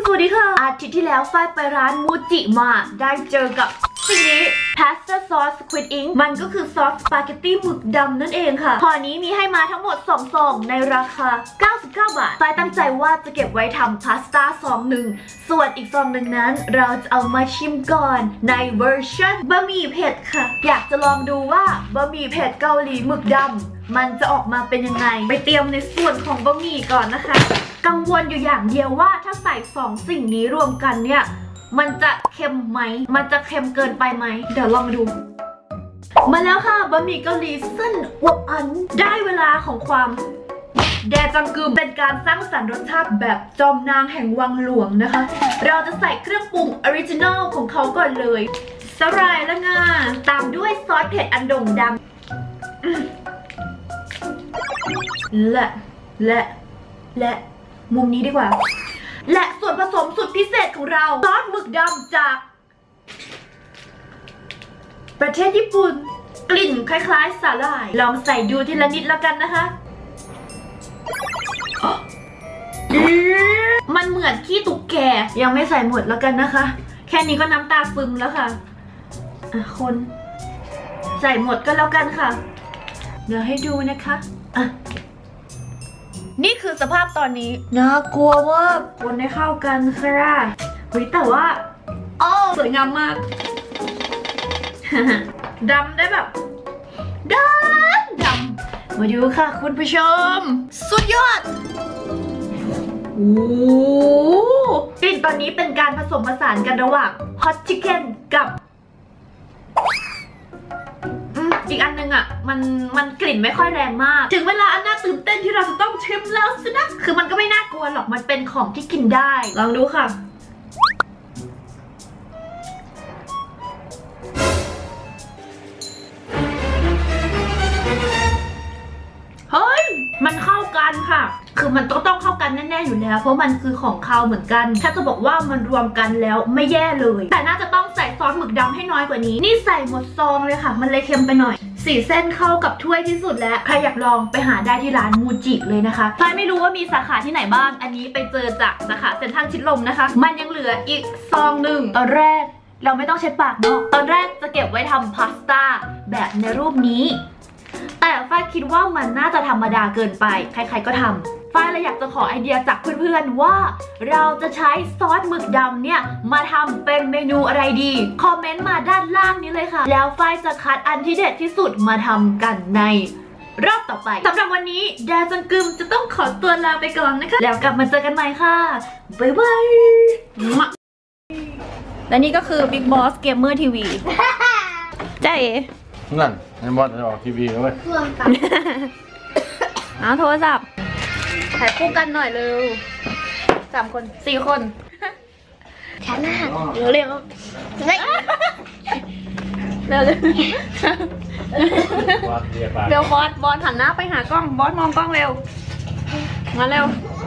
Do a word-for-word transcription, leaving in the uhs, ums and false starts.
สวัสดีค่ะอาทิตย์ที่แล้วฝ้ายไปร้านมูจิมาได้เจอกับสิ่งนี้พาสต้าซอสสควิดอิงมันก็คือซอสสปาเกตตี้หมึกดำนั่นเองค่ะห่อนี้มีให้มาทั้งหมดสองซองในราคาเก้าสิบเก้าบาทฝ้ายตั้งใจว่าจะเก็บไว้ทำพาสต้าซองหนึ่งส่วนอีกซองหนึ่งนั้นเราจะเอามาชิมก่อนในเวอร์ชันบะหมี่เผ็ดค่ะอยากจะลองดูว่าบะหมี่เผ็ดเกาหลีหมึกดำมันจะออกมาเป็นยังไงไปเตรียมในส่วนของบะหมี่ก่อนนะคะกังวลอยู่อย่างเดียวว่าถ้าใส่สองสิ่งนี้รวมกันเนี่ยมันจะเค็มไหมมันจะเค็มเกินไปไหมเดี๋ยวลองมาดูมาแล้วค่ะบะหมี่เกาหลีเส้นอวบอันได้เวลาของความแดจังกึมเป็นการสร้างสรรค์รสชาติแบบจอมนางแห่งวังหลวงนะคะเราจะใส่เครื่องปรุงออริจินัลของเขาก่อนเลยสลายและงาตามด้วยซอสเผ็ดอันโด่งดังและและและมุมนี้ดีกว่าและส่วนผสมสุดพิเศษของเราซอสหมึกดำจากประเทศญี่ปุ่นกลิ่นคล้ายๆสาหร่ายลองใส่ดูทีละนิดแล้วกันนะคะมันเหมือนขี้ตุ๊กแกยังไม่ใส่หมดแล้วกันนะคะแค่นี้ก็น้ำตาซึมแล้วค่ะอ่ะคนใส่หมดก็แล้วกันค่ะเดี๋ยวให้ดูนะคะอ่ะนี่คือสภาพตอนนี้น่ากลัวมากคนให้เข้ากันค่ะเฮ้ยแต่ว่าอ๋อสวยงามมากดำได้แบบดำดำมาดูค่ะคุณผู้ชมสุดยอดโอ้กลิ่นตอนนี้เป็นการผสมผสานกันระหว่างฮอตชิคเก้นกับอีกอันนึงอ่ะมันมันกลิ่นไม่ค่อยแรงมากถึงเวลาอันน่าตื่นเต้นที่เราจะต้องชิมแล้วสินะคือมันก็ไม่น่ากลัวหรอกมันเป็นของที่กินได้ลองดูค่ะเฮ้ยมันเข้ากันค่ะคือมันต้องต้องเข้ากันแน่ๆอยู่แล้วเพราะมันคือของคาวเหมือนกันถ้าจะบอกว่ามันรวมกันแล้วไม่แย่เลยแต่น่าจะต้องใส่ซอสหมึกดำให้น้อยกว่านี้นี่ใส่หมดซองเลยค่ะมันเลยเค็มไปหน่อยสีเส้นเข้ากับถ้วยที่สุดแล้วใครอยากลองไปหาได้ที่ร้านมูจิเลยนะคะใครไม่รู้ว่ามีสาขาที่ไหนบ้างอันนี้ไปเจอจากสาขาเซ็นทรัลชิดลมนะคะมันยังเหลืออีกซองหนึ่งตอนแรกเราไม่ต้องเช็ดปากเนาะตอนแรกจะเก็บไว้ทำพาสต้าแบบในรูปนี้แต่ฝ้ายคิดว่ามันน่าจะธรรมดาเกินไปใครๆก็ทำฝ้ายเลยอยากจะขอไอเดียจากเพื่อนๆว่าเราจะใช้ซอสหมึกดำเนี่ยมาทำเป็นเมนูอะไรดีคอมเมนต์มาด้านล่างนี้เลยค่ะแล้วฝ้ายจะคัดอันที่เด็ดที่สุดมาทำกันในรอบต่อไปสำหรับวันนี้แดจังกึมจะต้องขอตัวลาไปก่อนนะคะแล้วกลับมาเจอกันใหม่ค่ะบ๊ายบายและนี่ก็คือ Big Boss Gamer ที วีใจเอ๋นั่นในบอสจะออกทีวีแล้วเว้ยเอาโทรศัพท์ถ่ายคู่กันหน่อยเร็วสามคนสี่คนฉันน่ะเร็วเร็วเร็วเร็วเร็วบอสบอสหันหน้าไปหากล้องบอสมองกล้องเร็วมาเร็ว